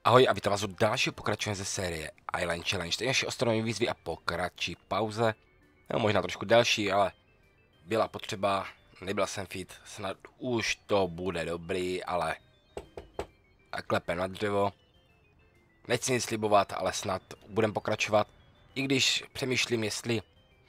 Ahoj a vítám vás u dalšího pokračování ze série Island Challenge. To je naše ostrovní výzvy a po kratší pauze. No, možná trošku delší, ale byla potřeba, nebyl jsem fit, snad už to bude dobrý, ale a klepem na dřevo. Nechci nic slibovat, ale snad budem pokračovat. I když přemýšlím, jestli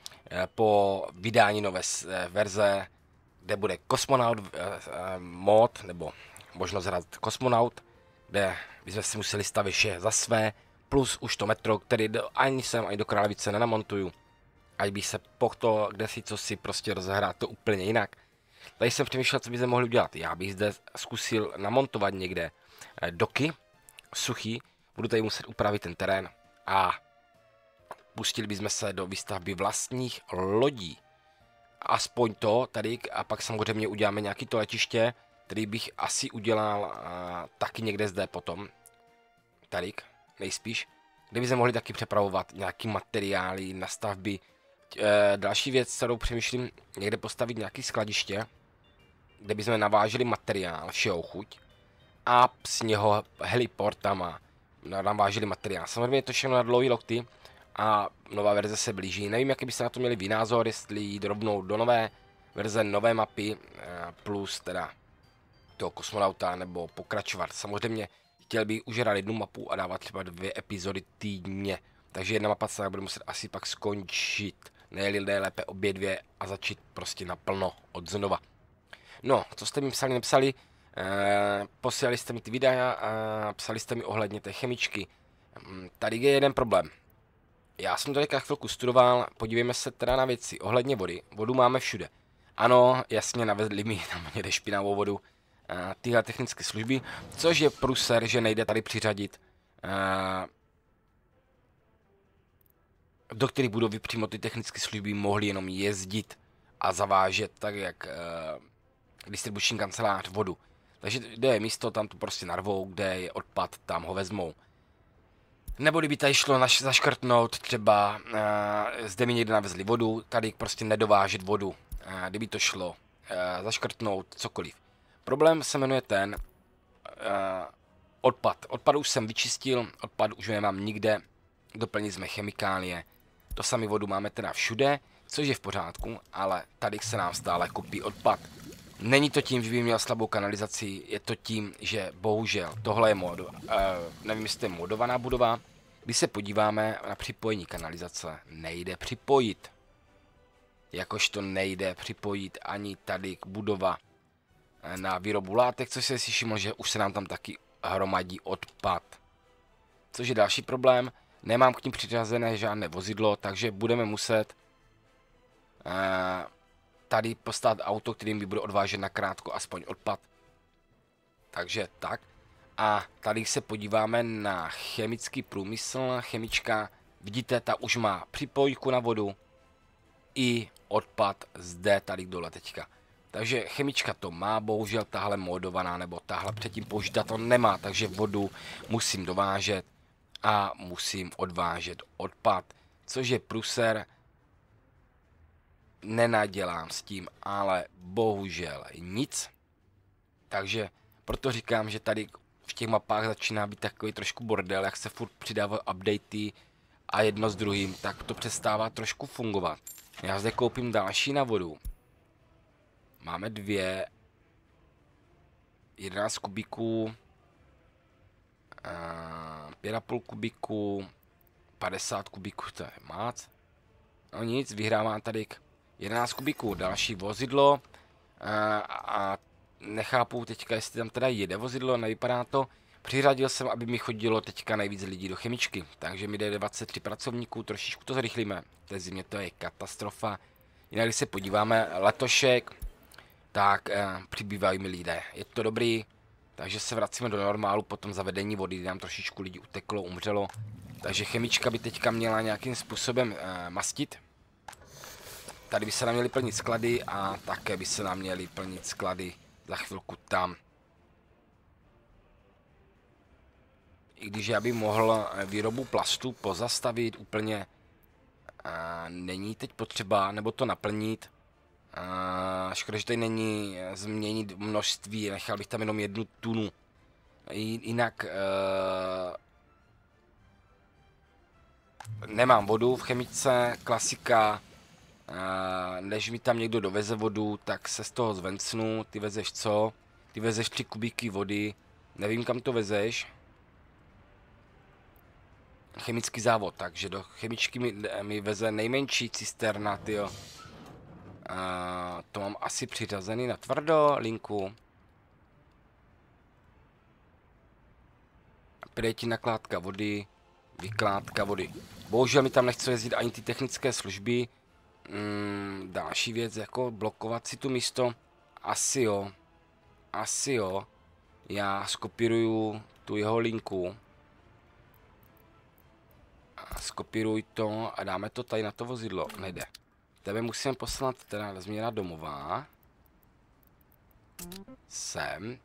po vydání nové verze, kde bude kosmonaut mod, nebo možnost hrát kosmonaut, kde bychom si museli stavit vše za své, plus už to metro, který ani sem, ani do Královice nenamontuju. Ať bych se pochto, kde si co si prostě rozehrát to úplně jinak. Tady jsem přemýšlel, co bychom mohli udělat. Já bych zde zkusil namontovat někde doky, suchý, budu tady muset upravit ten terén a pustili bychom se do výstavby vlastních lodí. Aspoň to tady a pak samozřejmě uděláme nějaký to letiště, který bych asi udělal taky někde zde potom. Tady, nejspíš. Kde bychom mohli taky přepravovat nějaký materiály na stavby. Další věc, kterou přemýšlím, někde postavit nějaký skladiště, kde bychom naváželi materiál, všeho chuť. A z něho heliportama naváželi materiál. Samozřejmě je to všechno na dlouhý lokty a nová verze se blíží. Nevím, jaký byste na to měli vy názor, jestli jít rovnou do nové verze, nové mapy, plus teda toho kosmonauta, nebo pokračovat. Samozřejmě chtěl bych už hrát jednu mapu a dávat třeba 2 epizody týdně. Takže jedna mapa se bude muset asi pak skončit. Ne lépe obě dvě a začít prostě naplno od znova. No, co jste mi psali, nepsali, posílali jste mi ty videa a psali jste mi ohledně té chemičky. Tady je jeden problém. Já jsem to teďka chvilku studoval, podívejme se teda na věci. Ohledně vody, vodu máme všude. Ano, jasně, navezli mi tam někde špinavou vodu. Tyhle technické služby, což je pruser, že nejde tady přiřadit do kterých budovy přímo ty technické služby mohly jenom jezdit a zavážet tak jak distribuční kancelář vodu. Takže kde je místo, tam to prostě narvou, kde je odpad, tam ho vezmou. Nebo kdyby tady šlo zaškrtnout třeba, zde mi někde navezli vodu, tady prostě nedovážet vodu, kdyby to šlo zaškrtnout cokoliv. Problém se jmenuje ten odpad. Odpad už jsem vyčistil, odpad už nemám nikde, doplnili jsme chemikálie. To samé vodu máme teda všude, což je v pořádku, ale tady se nám stále kupí odpad. Není to tím, že by měl slabou kanalizaci, je to tím, že bohužel tohle je nevím, jestli to je modovaná budova. Když se podíváme na připojení kanalizace, nejde připojit. Jakož to nejde připojit ani tady k budova na výrobu látek, což se si všiml, že už se nám tam taky hromadí odpad. Což je další problém, nemám k ním přiřazené žádné vozidlo, takže budeme muset tady postavit auto, kterým mi bude odvážet na krátko aspoň odpad. Takže tak. A tady se podíváme na chemický průmysl, chemička, vidíte, ta už má připojku na vodu i odpad zde tady dole teďka. Takže chemička to má, bohužel tahle modovaná nebo tahle předtím použitá to nemá, takže vodu musím dovážet a musím odvážet odpad, což je pruser. Nenadělám s tím, ale bohužel nic. Takže proto říkám, že tady v těch mapách začíná být takový trošku bordel, jak se furt přidávají updaty a jedno s druhým, tak to přestává trošku fungovat. Já zde koupím další na vodu. Máme 11 kubíků, 5,5 kubíků, 50 kubíků, to je moc. No nic, vyhrávám tady 11 kubíků, další vozidlo a nechápu teďka, jestli tam teda jede vozidlo, nevypadá to. Přiřadil jsem, aby mi chodilo teďka nejvíc lidí do chemičky, takže mi jde 23 pracovníků, trošičku to zrychlíme. V té zimě to je katastrofa. Jinak když se podíváme letošek, tak přibývají mi lidé. Je to dobrý, takže se vracíme do normálu po tom zavedení vody, kdy nám trošičku lidí uteklo, umřelo. Takže chemička by teďka měla nějakým způsobem mastit. Tady by se nám měly plnit sklady a také by se nám měly plnit sklady za chvilku tam. I když já bych mohl výrobu plastu pozastavit úplně, není teď potřeba, nebo to naplnit. Škoda, že tady není změnit množství, nechal bych tam jenom 1 tunu Jinak nemám vodu v chemičce, klasika. Než mi tam někdo doveze vodu, tak se z toho zvencnu. Ty vezeš co? Ty vezeš 3 kubíky vody. Nevím, kam to vezeš. Chemický závod, takže do chemičky mi veze nejmenší cisterna, tyjo. To mám asi přiřazený na tvrdo, linku. Přijde ti nakládka vody, vykládka vody. Bohužel mi tam nechce jezdit ani ty technické služby. Další věc, jako blokovat si tu místo. Asi jo. Asi jo. Já skopíruju tu jeho linku. Skopíruj to a dáme to tady na to vozidlo. Nejde. Tebe musím poslat teda změna domová. Sem.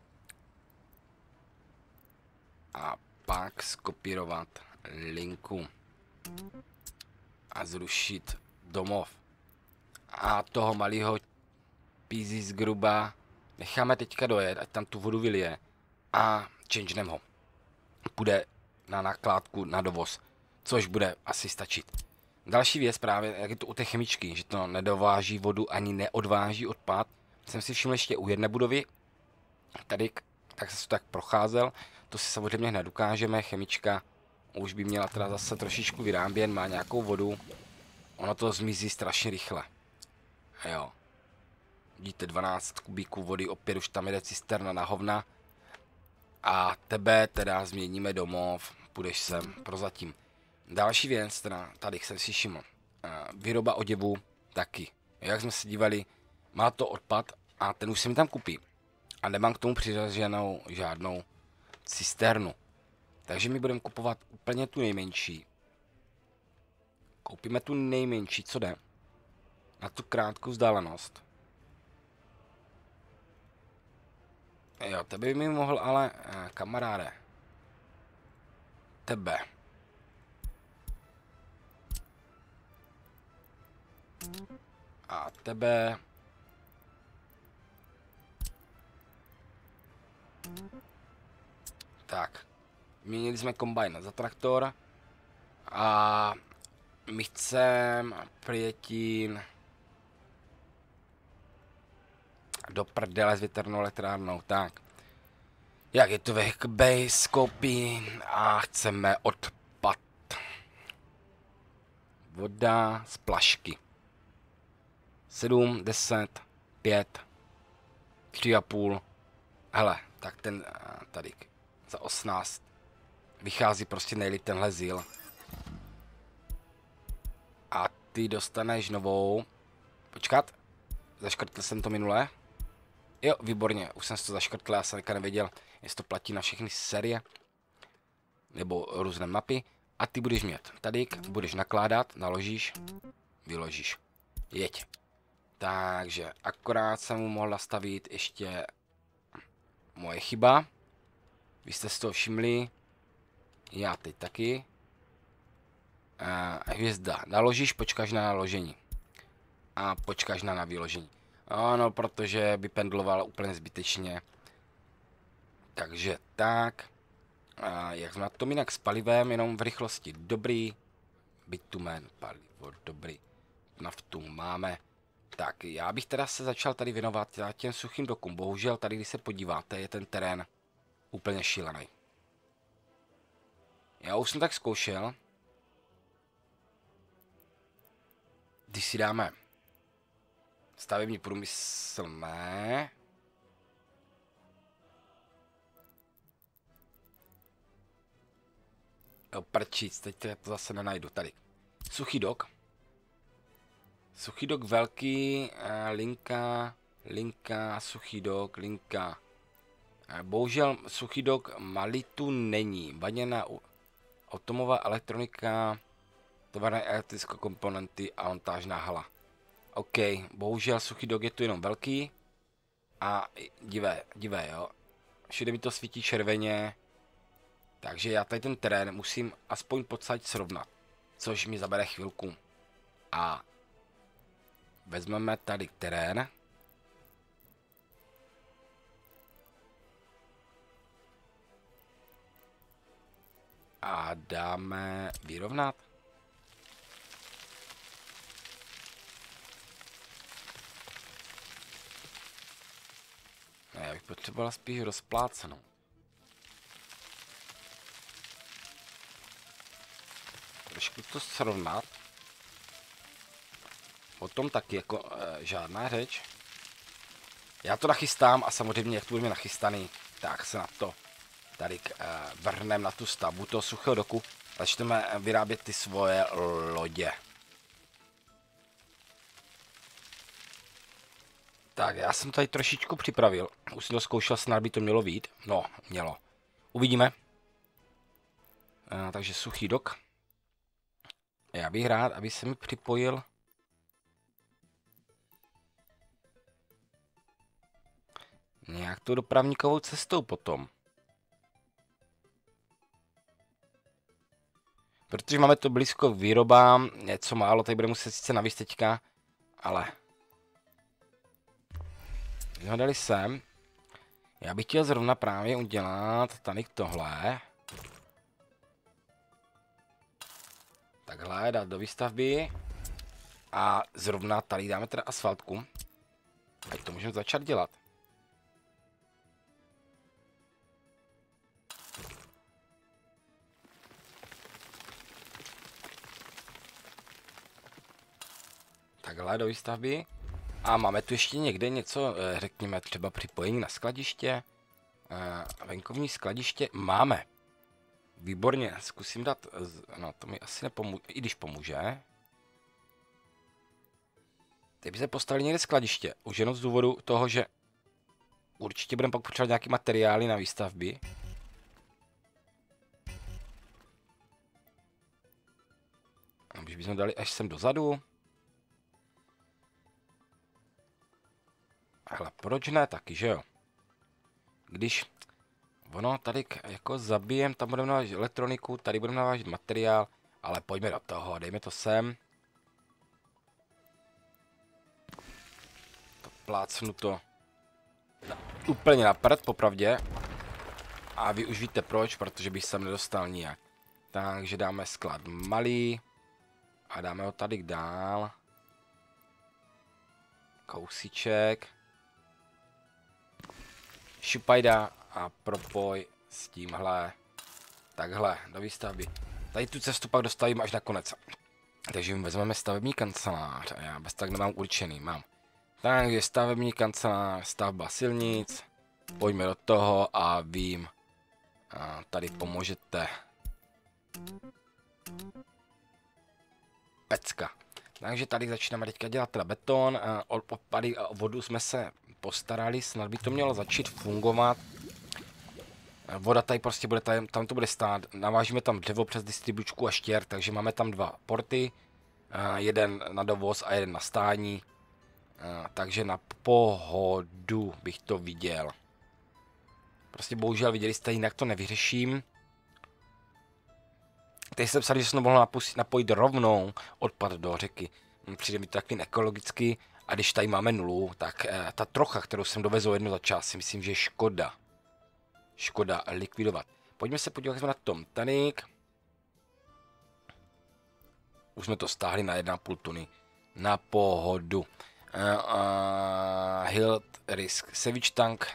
A pak skopírovat linku. A zrušit domov. A toho malého pízí zhruba necháme teďka dojet, ať tam tu vodu vylije. A changenem ho. Půjde na nakládku na dovoz. Což bude asi stačit. Další věc právě, jak je to u té chemičky, že to nedováží vodu ani neodváží odpad. Jsem si všiml ještě u jedné budovy. Tady, tak se to tak procházel. To si samozřejmě hned ukážeme. Chemička už by měla teda zase trošičku vyrábět, má nějakou vodu. Ono to zmizí strašně rychle. Jo. Vidíte, 12 kubíků vody, opět už tam jede cisterna na hovna. A tebe teda změníme domov, půjdeš sem prozatím. Další věc, teda tady jsem si všiml. Výroba oděvu taky. Jak jsme se dívali, má to odpad a ten už se mi tam kupí. A nemám k tomu přiřazenou žádnou cisternu. Takže my budeme kupovat úplně tu nejmenší. Koupíme tu nejmenší, co jde. Na tu krátkou vzdálenost. Jo, tebe by mi mohl ale, kamaráde. Tebe. A tebe. Tak. Měnili jsme kombajn za traktor. A my chceme přijetín do prdele s větrnou elektrárnou. Tak. Jak je to vehicle base, koupí a chceme odpad. Voda z plašky. 7, 10, 5, 3,5. Hele, tak ten tady za 18 vychází prostě nejlíp tenhle zil. A ty dostaneš novou. Počkat, zaškrtl jsem to minule. Jo, výborně, už jsem si to zaškrtl, já jsem nevěděl, jestli to platí na všechny série. Nebo různé mapy. A ty budeš mít tady, budeš nakládat, naložíš, vyložíš. Jeď. Takže akorát jsem mu mohl nastavit ještě moje chyba. Vy jste si to všimli. Já teď taky. Hvězda. Naložíš, počkáš na naložení. A počkáš na vyložení. Ano, protože by pendloval úplně zbytečně. Takže tak. Jak jsme na tom jinak s palivem, jenom v rychlosti. Dobrý. Bitumen, palivo, dobrý. Naftu máme. Tak, já bych teda se začal tady věnovat těm suchým dokům. Bohužel tady, když se podíváte, je ten terén úplně šílený. Já už jsem tak zkoušel. Když si dáme stavební průmysl, ne. Jo, prčíc, teď to zase nenajdu. Tady. Suchý dok. Suchý dok velký, linka, suchý dok, linka. Bohužel suchý dok malý tu není. Vaněná automová elektronika, továrné elektrické komponenty a montážná hala. OK, bohužel suchý dok je tu jenom velký. A divé, jo. Všude mi to svítí červeně. Takže já tady ten terén musím aspoň podsaď srovnat. Což mi zabere chvilku. A vezmeme tady terén. dáme vyrovnat. Ne, já bych potřebovala spíš rozplácenou. Trošku to srovnat. O tom taky jako žádná řeč. Já to nachystám a samozřejmě, jak to budeme nachystaný, tak se na to tady vrhneme na tu stavbu toho suchého doku. Začneme vyrábět ty svoje lodě. Tak, já jsem tady trošičku připravil. Už jsem to zkoušel, snad by to mělo vyjít. No, mělo. Uvidíme. Takže suchý dok. Já bych rád, aby se mi připojil nějak tou dopravníkovou cestou potom. Protože máme to blízko k výrobám, něco málo, tady bude muset sice navíc teďka, ale když ho dali sem, já bych chtěl zrovna právě udělat tady tohle. Takhle dát do výstavby a zrovna tady dáme teda asfaltku. Ať to můžeme začít dělat. Takhle do výstavby. A máme tu ještě někde něco, řekněme třeba připojení na skladiště. Venkovní skladiště máme. Výborně, zkusím dát, no to mi asi nepomůže, i když pomůže. Teď by se postavili někde skladiště, už jenom z důvodu toho, že určitě budeme pak potřebovat nějaké materiály na výstavby. A už bychom dali až sem dozadu. Ale proč ne taky, že jo? Když ono tady jako zabijem, tam budeme navážet elektroniku, tady budeme navážet materiál, ale pojďme do toho, dejme to sem. To plácnu to úplně na prd, popravdě. A vy už víte proč, protože bych sem nedostal nijak. Takže dáme sklad malý a dáme ho tady dál. Kousíček. Šupajda a propoj s tímhle. Takhle, do výstavby. Tady tu cestu pak dostavím až na konec. Takže vezmeme stavební kancelář. A já bez tak nemám určený, mám. Takže stavební kancelář, stavba silnic. Pojďme do toho a vím. A tady pomůžete. Pecka. Takže tady začínáme teďka dělat teda beton. Odpady a vodu jsme se postarali, snad by to mělo začít fungovat. Voda tady prostě bude, tam to bude stát. Navážíme tam dřevo přes distribučku a štěr, takže máme tam dva porty. Jeden na dovoz a jeden na stání. Takže na pohodu bych to viděl. Prostě bohužel viděli jste, jinak to nevyřeším. Teď jsem psal, že jsem mohl napojit rovnou odpad do řeky. Přijde mi to takový ekologicky. A když tady máme nulu, tak ta trocha, kterou jsem dovezl jedno za čas, si myslím, že je škoda. Škoda likvidovat. Pojďme se podívat, jak jsme na tom. Tanik. Už jsme to stáhli na 1,5 tuny. Na pohodu. Hilt Risk. Savage Tank.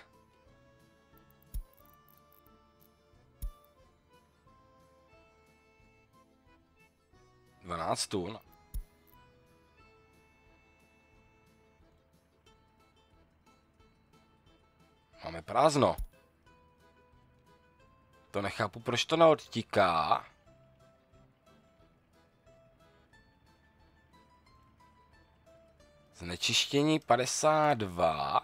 $12 tun. Máme prázdno. To nechápu, proč to neodtíká. Znečištění 52.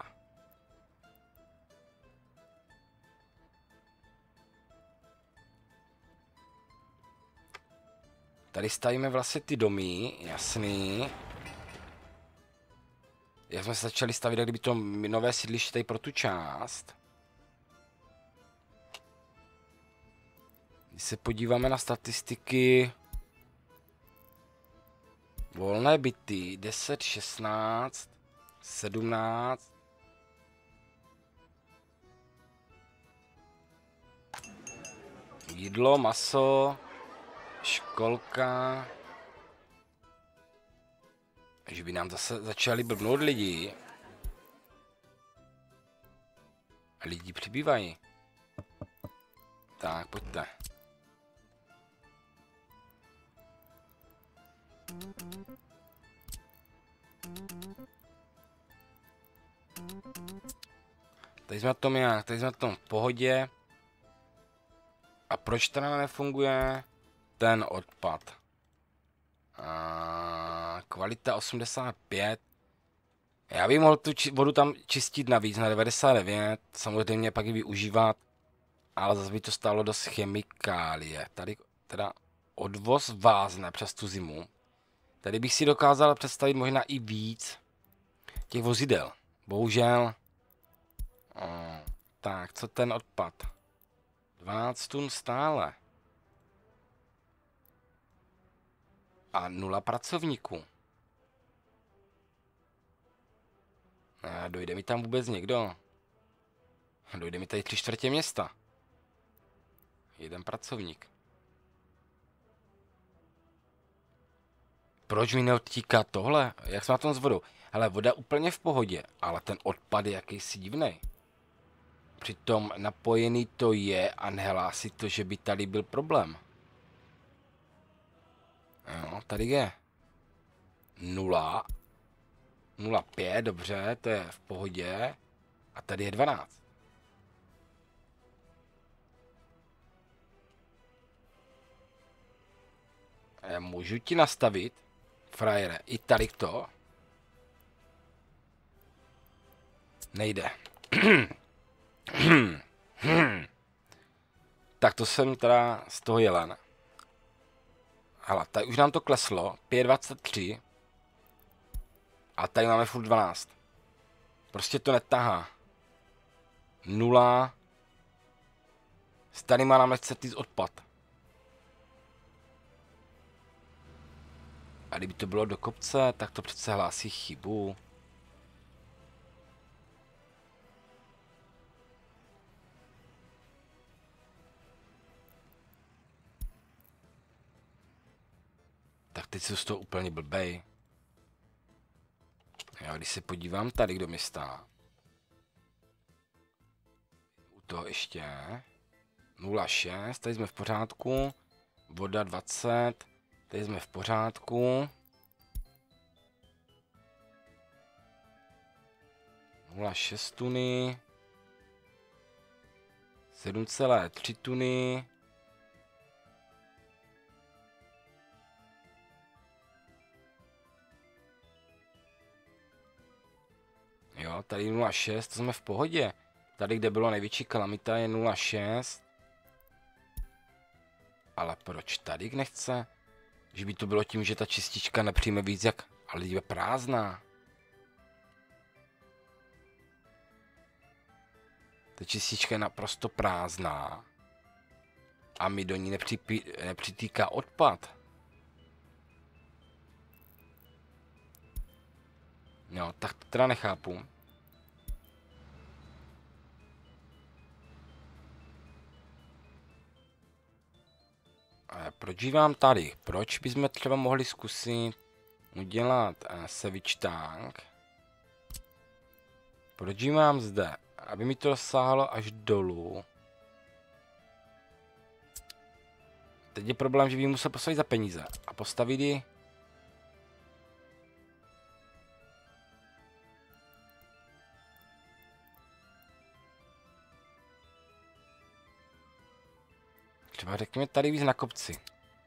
Tady stavíme vlastně ty domy, jasný. Jak jsme se začali stavit, kdyby to nové sídliště tady pro tu část. Když se podíváme na statistiky. Volné byty 10, 16, 17. Jídlo, maso. Školka. Že by nám zase začali blbnout lidi. Lidi přibývají. Tak, pojďte. Tady jsme na tom jak? Tady jsme na tom v pohodě. A proč teda nefunguje ten odpad? Kvalita 85. Já bych mohl tu vodu tam čistit navíc na 99. Samozřejmě pak ji využívat. Ale zase by to stálo dost chemikálie. Tady teda odvoz vázne přes tu zimu. Tady bych si dokázal představit možná i víc těch vozidel. Bohužel. Tak, co ten odpad? 12 tun stále. A 0 pracovníků. Dojde mi tam vůbec někdo? Dojde mi tady 3/4 města. 1 pracovník. Proč mi neodtíká tohle? Jak jsme na tom s vodou? Hele, voda úplně v pohodě, ale ten odpad je jakýsi divnej. Přitom napojený to je a nehlásí to, že by tady byl problém. Jo, tady je 0. 0,5, dobře, to je v pohodě. A tady je 12. Můžu ti nastavit, frajere, i tady to? Nejde. Tak to jsem teda z toho jelen. Hele, tady už nám to kleslo, 5,23. A tady máme furt 12. Prostě to netahá. 0. Tady máme chcetý odpad. A kdyby to bylo do kopce, tak to přece hlásí chybu. Tak teď jsou z toho úplně blbej. Já když se podívám tady, kdo mi stá. U toho ještě 0,6, tady jsme v pořádku. Voda 20, tady jsme v pořádku. 0,6 tuny. 7,3 tuny. Jo, tady 0,6, to jsme v pohodě. Tady, kde bylo největší kalamita, je 0,6. Ale proč tady nechce? Že by to bylo tím, že ta čistička nepřijme víc jak... Ale je prázdná. Ta čistička je naprosto prázdná. A mi do ní nepřitýká odpad. No, tak to teda nechápu. Proč ji vám tady? Proč bychom třeba mohli zkusit udělat savage tank? Proč ji mám zde? Aby mi to dosáhlo až dolů. Teď je problém, že bych musel postavit za peníze. A postavit ji... Třeba řekněme tady víc na kopci.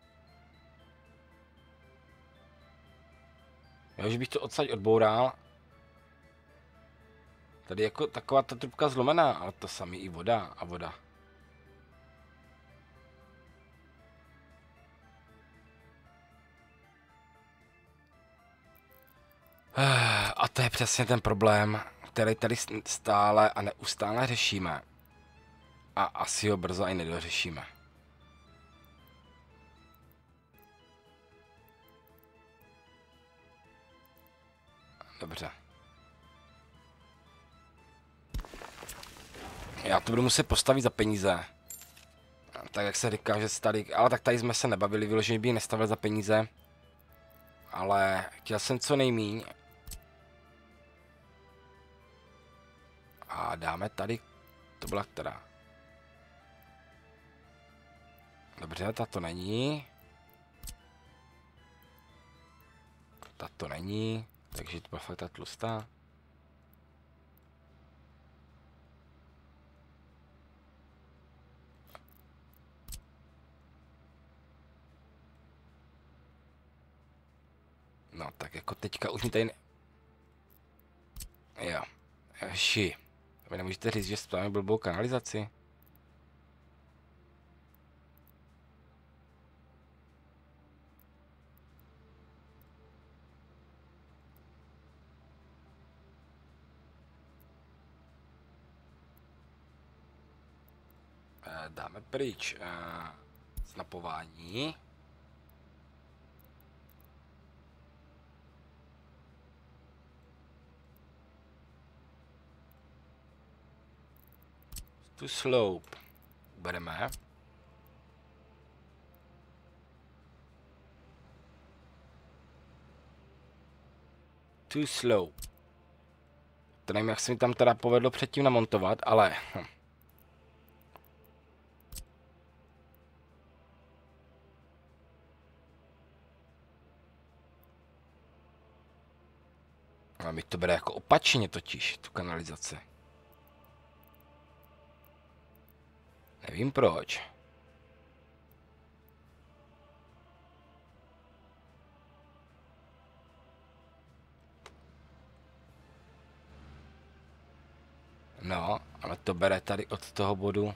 Jo, že bych to odsaď odboural. Tady jako taková ta trubka zlomená, ale to samý i voda a voda. A to je přesně ten problém, který tady stále a neustále řešíme. A asi ho brzo i nedořešíme. Dobře. Já to budu muset postavit za peníze. tak jak se říká, že tady, ale tak tady jsme se nebavili, vyloženě bych nestavil za peníze. Ale chtěl jsem co nejmíň. A dáme tady, to byla která. Dobře, tato není. Tato není, takže to byla fakt ta tlustá. No, tak jako teďka už mi tady... Jo. Ši. Vy nemůžete říct, že spáváme blbou kanalizaci? Dáme pryč snapování. Tu slope bereme. Tu slope. To nevím, jak se mi tam teda povedlo předtím namontovat, ale... A mi to bere jako opačně totiž, tu kanalizaci. Nevím proč. No, ale to bere tady od toho bodu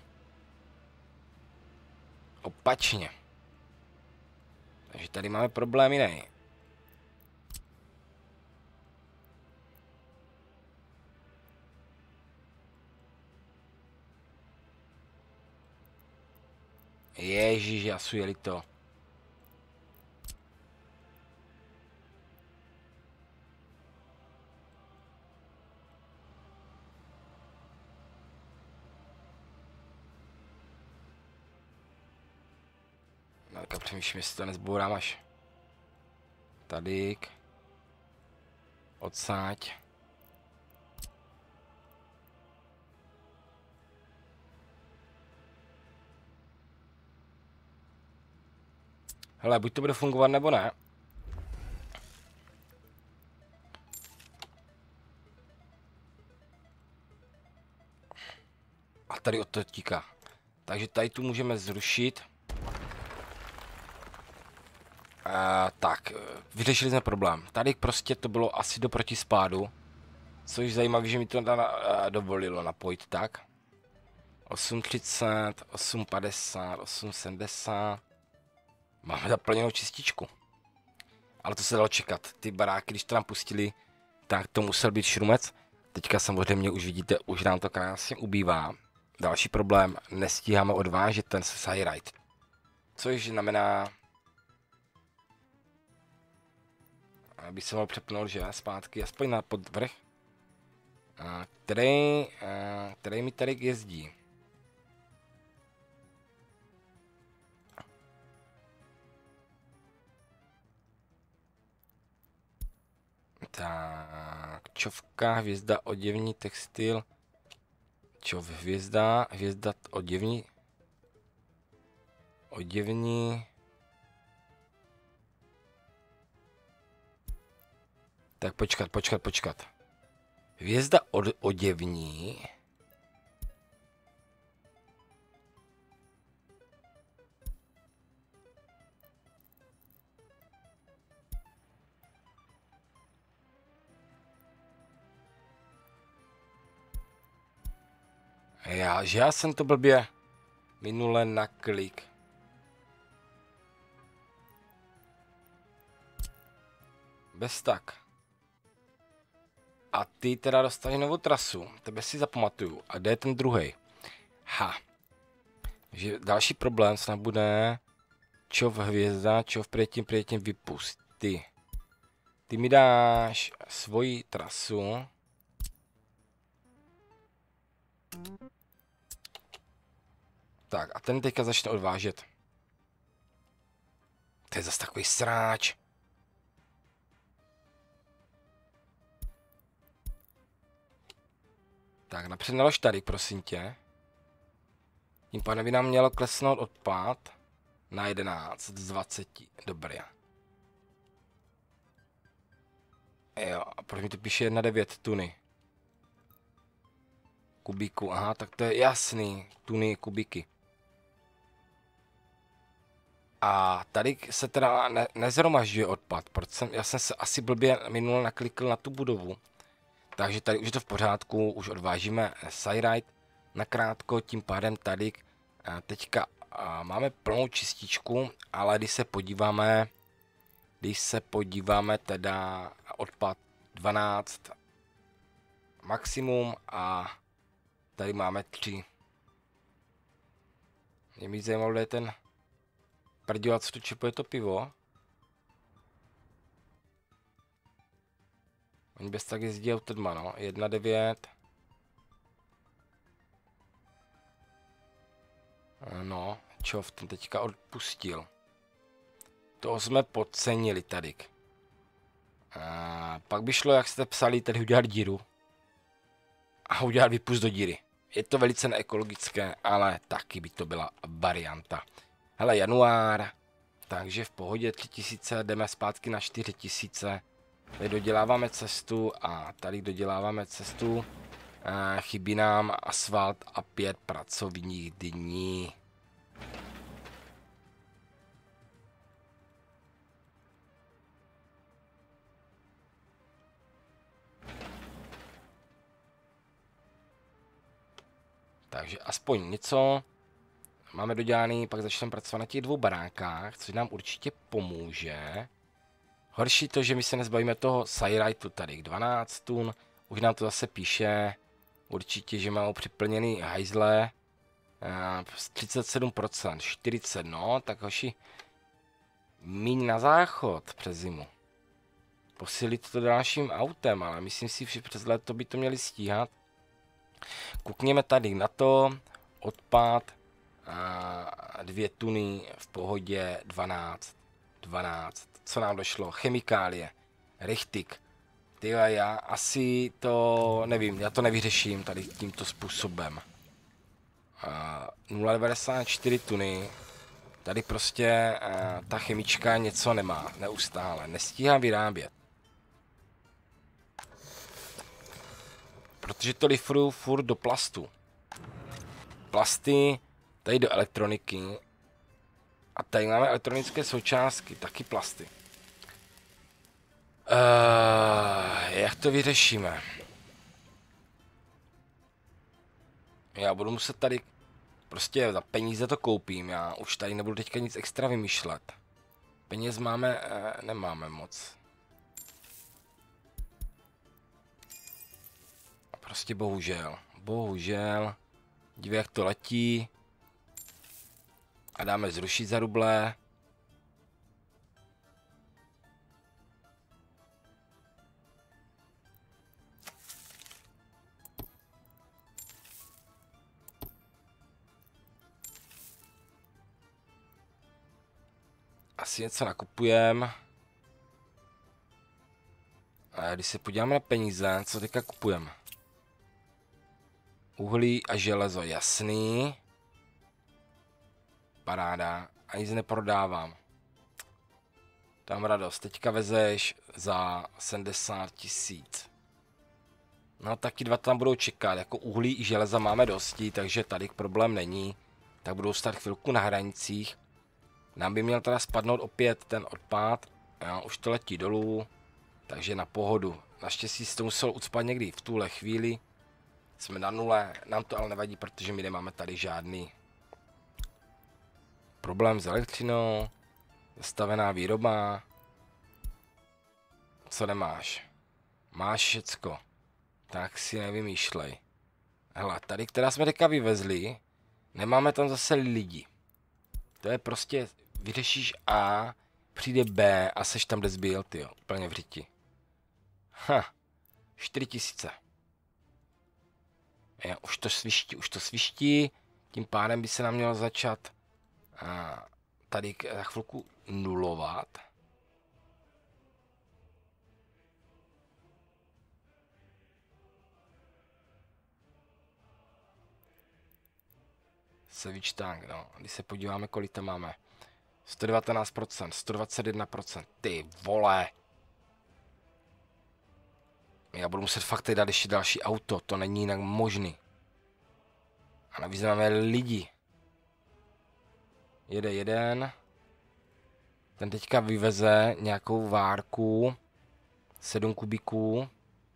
opačně. Takže tady máme problém jiný. Ježíš, jasujeli to. No, tak přemýšlím, jestli to nezbourám až tady. Odsáď. Hele, buď to bude fungovat, nebo ne. A tady od toho tíká. Takže tady tu můžeme zrušit. Tak, vyřešili jsme problém. Tady prostě to bylo asi do protispádu. Což zajímavé, že mi to dovolilo napojit tak. 8.30, 8.50, 8.70. Máme zaplněnou čističku. Ale to se dalo čekat. Ty baráky, když to nám pustili, tak to musel být šrumec. Teďka samozřejmě už vidíte, už nám to krásně ubývá. Další problém, nestíháme odvážet ten Sayride. Což znamená... Aby se mohl přepnout, že zpátky, aspoň na podvrch. Který mi tady jezdí. Tak, čovka, hvězda, oděvní, textil. Čov, hvězda, oděvní. Oděvní. Tak počkat. Hvězda oděvní. Já jsem to blbě minule na klik. Bez tak. A ty teda dostaneš novou trasu, tebe si zapamatuju. A kde je ten druhý? Ha. Takže další problém snad bude čov hvězda, čov předtím vypust. Ty mi dáš svoji trasu. Tak a ten teďka začne odvážet. To je zase takový sráč. Tak napřed nalož tady, prosím tě. Tím pádem by nám mělo klesnout odpad na 11 z 20. Dobrý. Jo, a proč mi to píše 1,9 tuny? Kubíku, aha, tak to je jasný. Tuny, kubíky. A tady se teda nezhromažďuje odpad, protože já jsem se asi blbě minule naklikl na tu budovu. Takže tady už je to v pořádku, už odvážíme Cyrite nakrátko, tím pádem tady teďka máme plnou čističku, ale když se podíváme teda odpad 12 maximum a tady máme 3. Mě mi zajímalo, kde je ten prdělat, co tu čepuje to pivo. Oni bez tak jezdí autodma, no. 1,9. No, čov ten teďka odpustil. To jsme podcenili tady. Pak by šlo, jak jste psali, tady udělat díru. A udělat výpust do díry. Je to velice neekologické, ale taky by to byla varianta. Hele, január. Takže v pohodě 3000, jdeme zpátky na 4000. Tady doděláváme cestu a tady doděláváme cestu. Chybí nám asfalt a 5 pracovních dní. Takže aspoň něco máme dodělaný, pak začneme pracovat na těch 2 barákách, což nám určitě pomůže. Horší to, že my se nezbavíme toho Cyrite tady 12 tun, už nám to zase píše, určitě, že máme připlněný hajzle, 37%, 40, no, tak hoši, míň na záchod přes zimu. Posílit to dalším autem, ale myslím si, že přes léto by to měli stíhat. Koukněme tady na to, odpad, 2 tuny v pohodě, 12, co nám došlo, chemikálie, richtig, tyjo, já asi to nevím, já to nevyřeším tady tímto způsobem. 0,94 tuny, tady prostě ta chemička něco nemá, neustále, nestíhá vyrábět. Protože to lifruju furt do plastu. Plasty, tady do elektroniky. A tady máme elektronické součástky, taky plasty. Jak to vyřešíme? Já budu muset tady, prostě za peníze to koupím, já už tady nebudu teďka nic extra vymýšlet. Peněz máme, nemáme moc. Prostě bohužel, dívej, jak to letí. A dáme zrušit za ruble. Asi něco nakupujeme. A když se podíváme na peníze, co teďka kupujeme? Uhlí a železo, jasný. Paráda. A nic neprodávám. Tam radost. Teďka vezeš za 70 000. No taky 2 tam budou čekat. Jako uhlí i železa máme dosti, takže tady problém není. Tak budou stát chvilku na hranicích. Nám by měl teda spadnout opět ten odpad. Jo, už to letí dolů. Takže na pohodu. Naštěstí se to muselo ucpat někdy v tuhle chvíli. Jsme na nule, nám to ale nevadí, protože my nemáme tady žádný problém s elektřinou, zastavená výroba. Co nemáš? Máš všecko, tak si nevymýšlej. Hele, tady, která jsme teďka vyvezli, nemáme tam zase lidi. To je prostě, vyřešíš A, přijde B a seš tam, kde jsi byl, tyjo, úplně v řiti. 4000. Už to sviští. Tím pádem by se nám mělo začat tady za chvilku nulovat. Se vyčtánk, no. Když se podíváme, kolik tam máme. 119%, 121%, ty vole. Já budu muset fakt dát ještě další auto, to není jinak možný. A navíc máme lidi. Jede jeden. Ten teďka vyveze nějakou várku. 7 kubíků.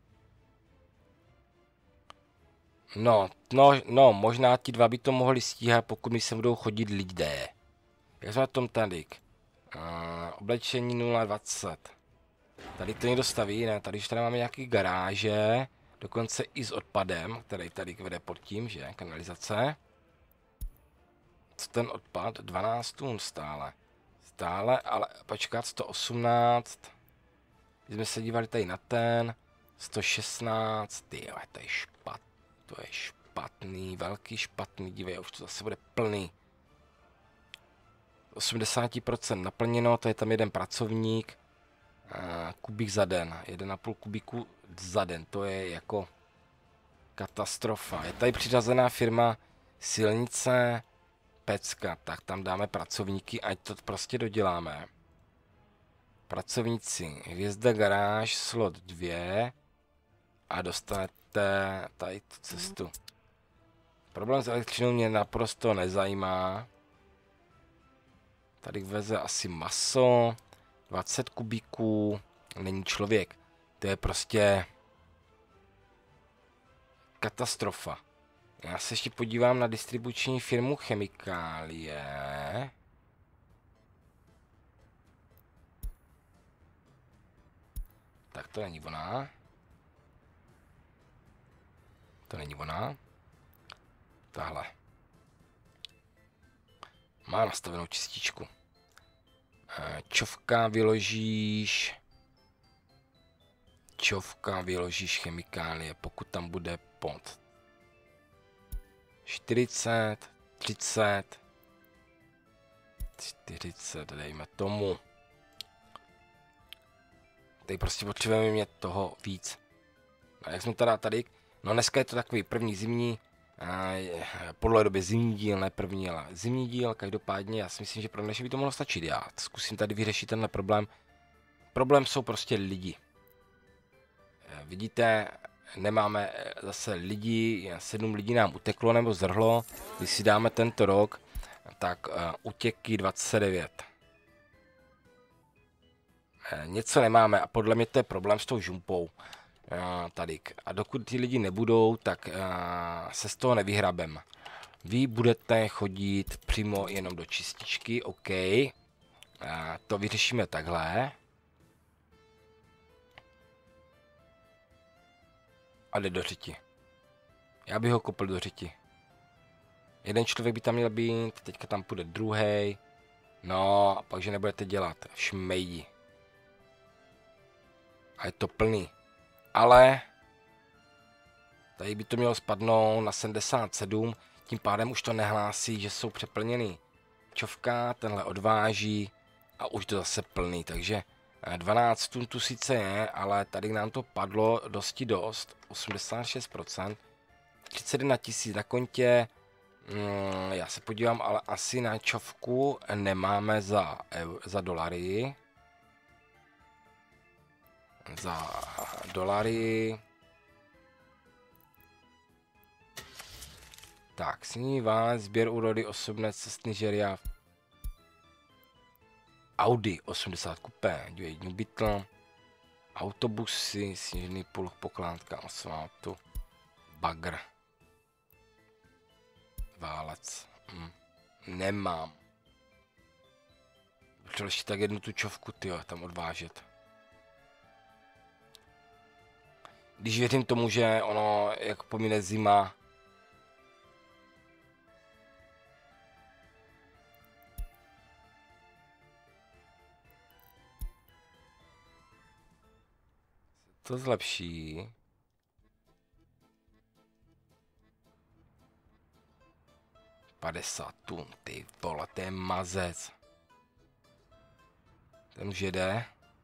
No, možná ti dva by to mohli stíhat, pokud mi se budou chodit lidé. Jak jsme na tom tady? Oblečení 0,20. Tady to někdo staví, ne? Tady už tady máme nějaký garáže. Dokonce i s odpadem, který tady vede pod tím, že? Kanalizace. Co ten odpad? 12 tun stále. Stále, ale počkat, 118. Když jsme se dívali tady na ten. 116. Tyjo, to je špatný. To je špatný, velký špatný, dívej, už to zase bude plný. 80% naplněno, to je tam jeden pracovník. Kubík za den, 1,5 kubíku za den, to je jako katastrofa. Je tady přiřazená firma Silnice Pecka, tak tam dáme pracovníky, ať to prostě doděláme. Pracovníci, hvězda garáž, slot 2 a dostanete tady tu cestu. Problém s elektřinou mě naprosto nezajímá. Tady veze asi maso, 20 kubíků, není člověk. To je prostě katastrofa. Já se ještě podívám na distribuční firmu Chemikálie. Tak to není ona. To není ona. Tahle. Má nastavenou čističku. Čovka vyložíš. Čovka vyložíš chemikálie, pokud tam bude pod 40, 30, 40, dejme tomu. Tady prostě potřebujeme mít toho víc. A jak jsme teda tady, no dneska je to takový první zimní, podle doby zimní díl, ne první, ale zimní díl, každopádně já si myslím, že pro dnešek by to mohlo stačit. Já zkusím tady vyřešit tenhle problém. Problém jsou prostě lidi. Vidíte, nemáme zase lidi, 7 lidí nám uteklo nebo zrhlo. Když si dáme tento rok, tak utěky 29. Něco nemáme a podle mě to je problém s tou žumpou. Tady. A dokud ty lidi nebudou, tak se z toho nevyhrabem. Vy budete chodit přímo jenom do čističky, OK. To vyřešíme takhle. A jde do řiti. Já bych ho kopl do řiti. Jeden člověk by tam měl být, teďka tam půjde druhý. No, a pak, že nebudete dělat šmejdi. A je to plný. Ale tady by to mělo spadnout na 77, tím pádem už to nehlásí, že jsou přeplněný. Čovka, tenhle odváží a už to zase plný, takže 12 tun tu sice je, ale tady nám to padlo dost, 86%, 31 000 na kontě, já se podívám, ale asi na čovku nemáme za dolary. Za dolary. Tak, sníh válec, sběr úrody, osobné cesty žeria. Audi 80 kupé, dvě Beetle. Autobusy, sněžný půl, pokládka, asfaltu. Bagr. Válec. Nemám. Potřebuji ještě tak jednu tu čovku, tyjo, tam odvážet. Když věřím tomu, že ono, jak pomine zima, to zlepší. 50 tun, ty vole, to je mazec. Ten už jede.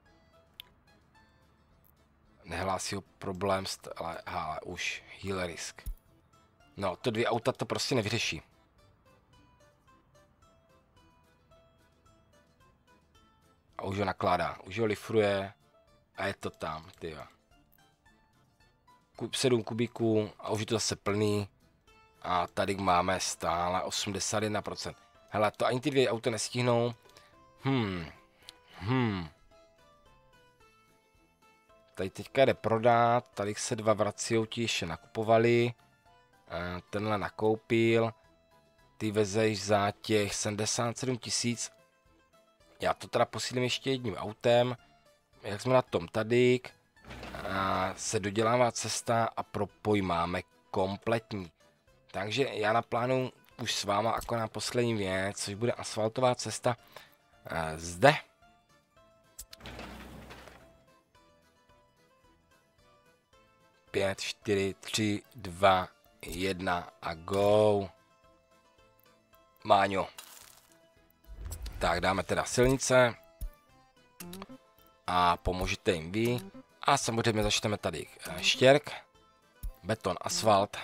Nehlásí ho problém, ale už heal risk. No, to 2 auta to prostě nevyřeší. A už ho nakládá, už ho lifruje a je to tam, tyjo. 7 kubíků a už je to zase plný. A tady máme stále 81%. Hele, to ani ty 2 auta nestihnou. Tady teďka jde prodat, tady se 2 vrací, ti ještě nakupovali. Tenhle nakoupil. Ty vezeš za těch 77 000. Já to teda posílím ještě jedním autem. Jak jsme na tom tady, se dodělává cesta a propoj máme kompletní. Takže já naplánuju už s váma jako na poslední věc, což bude asfaltová cesta zde. Pět, 4, 3, 2, 1 a go. Máňo. Tak dáme teda silnice. A pomůžete jim vy. A samozřejmě začneme tady štěrk. Beton, asfalt.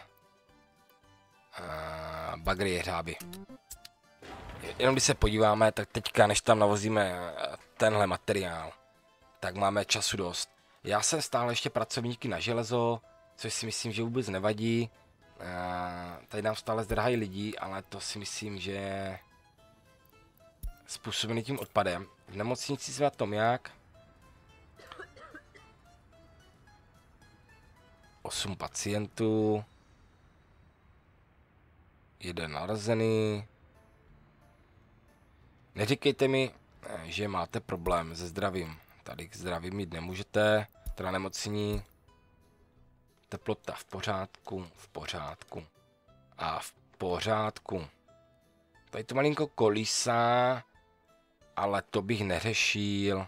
Bagry, hřáby. Jenom když se podíváme, tak teďka, než tam navozíme tenhle materiál, tak máme času dost. Já jsem stále ještě pracovníky na železo, což si myslím, že vůbec nevadí. Tady nám stále zdrhají lidi, ale to si myslím, že je způsobený tím odpadem. V nemocnici jsme na tom jak? 8 pacientů. 1 narozený. Neříkejte mi, že máte problém se zdravím. Tady k zdravím mít nemůžete, teda nemocní. Teplota v pořádku, a v pořádku. Tady to malinko kolísá, ale to bych neřešil.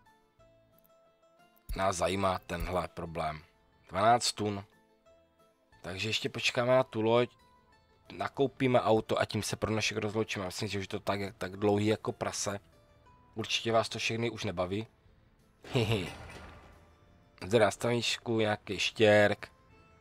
Nás zajímá tenhle problém. 12 tun. Takže ještě počkáme na tu loď, nakoupíme auto a tím se pro dnešek rozloučíme. Myslím si, že to tak dlouhý jako prase. Určitě vás to všechny už nebaví. Hihi. Zde na staničku nějaký štěrk.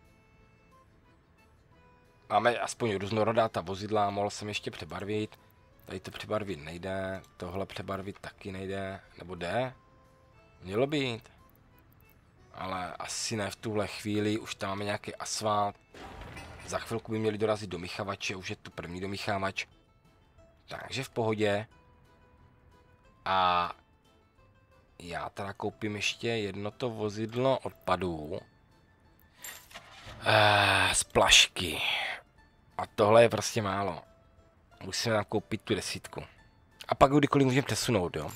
Máme aspoň různorodá ta vozidla, mohl jsem ještě přebarvit. Tady to přebarvit nejde, tohle přebarvit taky nejde, nebo jde? Mělo být. Ale asi ne v tuhle chvíli, už tam máme nějaký asfalt. Za chvilku by měli dorazit domíchavače, už je tu první domíchavač. Takže v pohodě. A já teda koupím ještě jedno to vozidlo odpadů. Z plašky. A tohle je prostě málo. Musíme nakoupit tu 10. A pak kdykoliv můžeme přesunout, jo.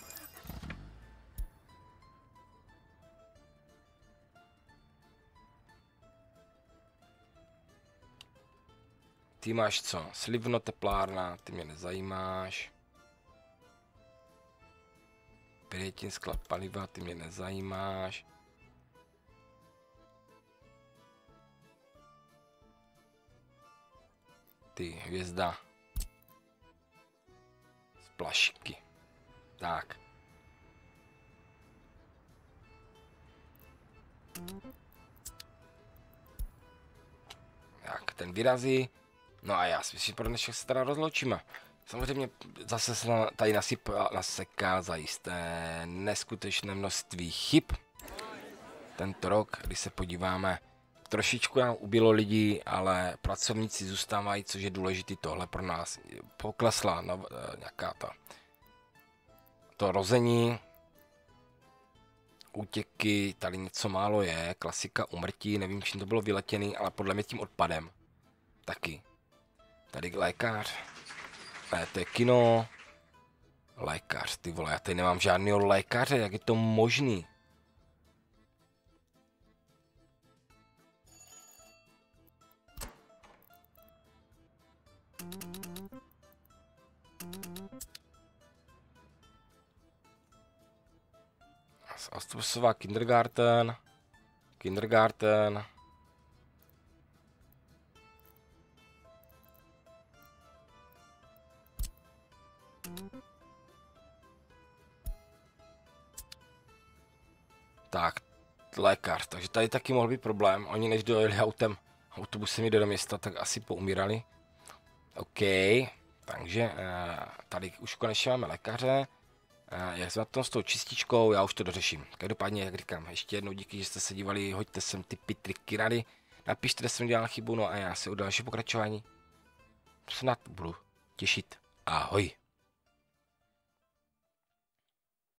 Ty máš co? Slivno, teplárna, ty mě nezajímáš. Pirětin, sklad paliva, ty mě nezajímáš. Ty, hvězda. Z plašky. Tak. Tak, ten vyrazí. No a já si myslím, že pro dnešek se teda rozloučíme. Samozřejmě zase se tady naseká zajisté neskutečné množství chyb. Tento rok, když se podíváme, trošičku nám ubylo lidí, ale pracovníci zůstávají, což je důležité tohle pro nás. Poklesla nějaká to rození, útěky, tady něco málo je, klasika umrtí, nevím, čím to bylo vyletěný, ale podle mě tím odpadem. Taky. Tady lékař. Ne, to je kino. Lékař, ty vole, já tady nemám žádného lékaře, jak je to možný? Astrosová kindergarten. Tak, lékař, takže tady taky mohl být problém. Oni než dojeli autobusem jde do města, tak asi poumírali. OK, takže tady už konečně máme lékaře. Jak jsme na tom s tou čističkou, já už to dořeším. Každopádně, jak říkám, ještě jednou díky, že jste se dívali, hoďte sem tipy, triky, rady. Napište, kde jsem dělal chybu, no a já se u dalšího pokračování snad budu těšit. Ahoj.